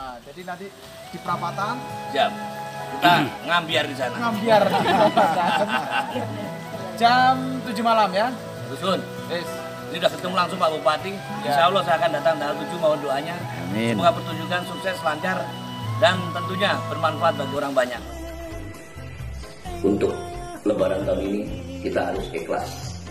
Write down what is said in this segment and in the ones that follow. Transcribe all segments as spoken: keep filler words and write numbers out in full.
Nah, jadi nanti di perapatan jam kita ngambiar di sana. Ngambiar di perapatan. Jam tujuh malam ya. Dusun. Yes. Ini udah ketemu langsung Pak Bupati. Ya. Insya Allah saya akan datang tanggal tujuh, mohon doanya. Amin. Semoga pertunjukan sukses, lancar, dan tentunya bermanfaat bagi orang banyak. Untuk Lebaran tahun ini kita harus ikhlas.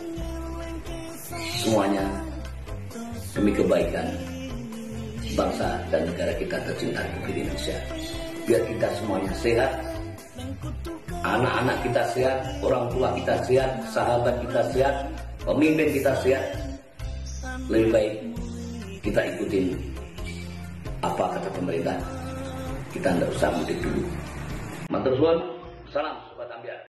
Semuanya demi kebaikan bangsa dan negara kita tercinta di Indonesia. Biar kita semuanya sehat, anak-anak kita sehat, orang tua kita sehat, sahabat kita sehat, pemimpin kita sehat. Lebih baik kita ikutin apa kata pemerintah. Kita tidak usah mudik dulu. Matur suwun, salam sobat ambiar.